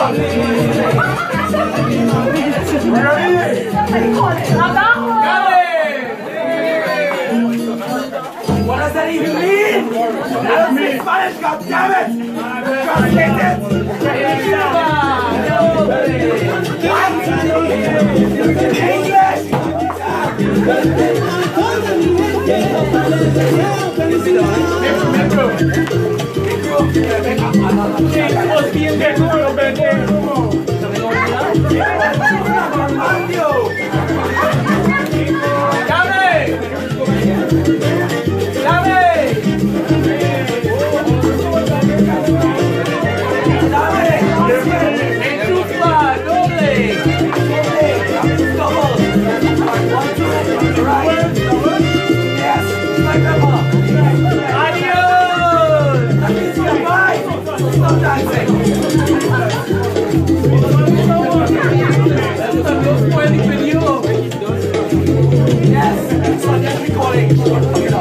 What does that even mean? That means Spanish, goddammit! Translate it! Yes, it's like every calling.